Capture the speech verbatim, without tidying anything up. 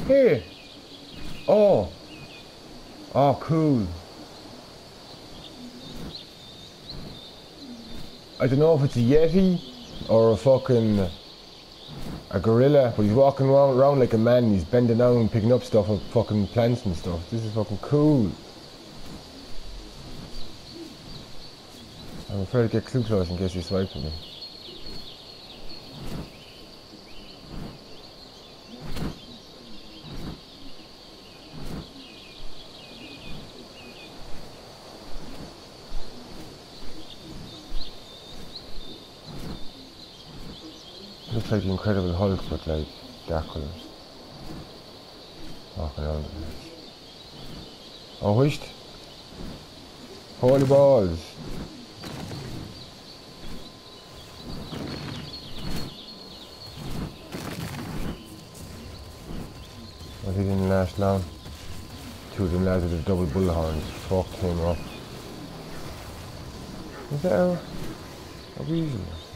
Here. Oh. Oh, cool. I don't know if it's a Yeti or a fucking a gorilla, but he's walking around, around like a man. He's bending down, picking up stuff of fucking plants and stuff. This is fucking cool. I'm afraid to get too close in case he swipes at me. Looks like the Incredible Hulk, but like dark colours. Walking around the place. Oh, whisht! Holy balls! Well, he didn't last long. Two of them lads with the double bullhorns fucked him up. Is that a, a weasel?